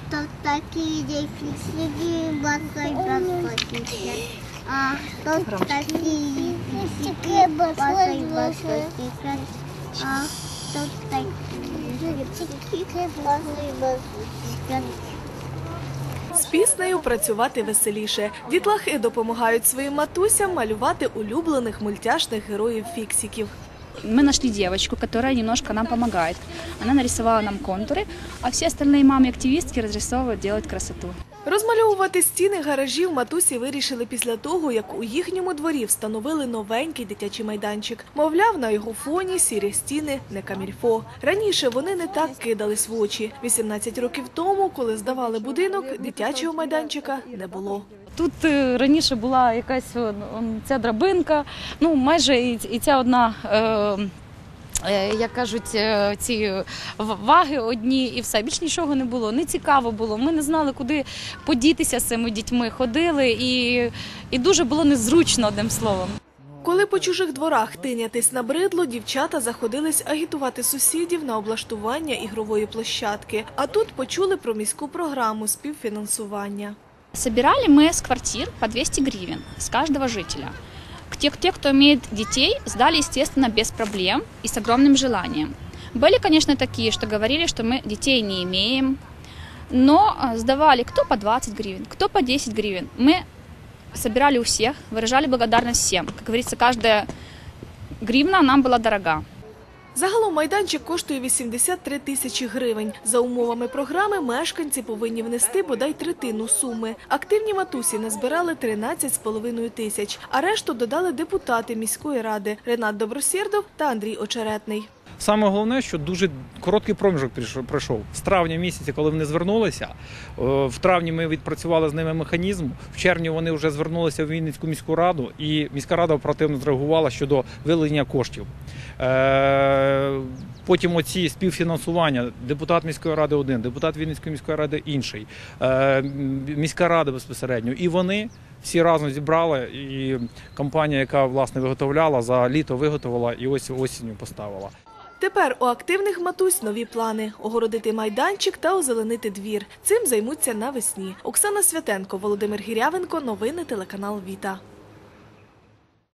тут такие фиксики, басой-басой. А тут такие фиксики, басой-басой. А тут такие фиксики, басой-басой. З піснею працювати веселіше. Дітлахи допомагають своїм матусям малювати улюблених мультяшних героїв-фіксиків. Мы нашли девочку, которая немножко нам помогает. Она нарисовала нам контуры, а все остальные мамы-активистки разрисовывают, делают красоту. Розмальовувати стіни гаражів матусі вирішили після того, як у їхньому дворі встановили новенький дитячий майданчик. Мовляв, на його фоні сірі стіни не камільфо. Раніше вони не так кидались в очі. 18 років тому, коли здавали будинок, дитячого майданчика не було. Тут раніше була якась ця драбинка, ну майже і ця одна, як кажуть, ці ваги одні і все. Більш нічого не було, не цікаво було. Ми не знали, куди подітися з цими дітьми, ходили і дуже було незручно, одним словом. Коли по чужих дворах тинятись набридло, дівчата заходились агітувати сусідів на облаштування ігрової площадки. А тут почули про міську програму співфінансування. Собирали мы с квартир по 200 гривен с каждого жителя. Те, кто имеет детей, сдали, естественно, без проблем и с огромным желанием. Были, конечно, такие, что говорили, что мы детей не имеем, но сдавали кто по 20 гривен, кто по 10 гривен. Мы собирали у всех, выражали благодарность всем. Как говорится, каждая гривна нам была дорога. Загалом майданчик коштує 83 тисячі гривень. За умовами програми мешканці повинні внести бодай третину суми. Активні матусі назбирали 13,5 тисяч, а решту додали депутати міської ради Ренат Добросєрдов та Андрій Очеретний. Саме головне, що дуже короткий проміжок пройшов. З травня місяця, коли вони звернулися, в травні ми відпрацювали з ними механізм, в червні вони вже звернулися в Вінницьку міську раду, і міська рада оперативно зреагувала щодо виділення коштів. Потім оці співфінансування, депутат міської ради один, депутат Вінницької міської ради інший, міська рада безпосередньо, і вони всі разом зібрали, і компанія, яка, власне, виготовляла, за літо виготовила і ось осінню поставила. Тепер у активних матусь нові плани – огородити майданчик та озеленити двір. Цим займуться навесні. Оксана Святенко, Володимир Гірявенко. Новини телеканал Віта.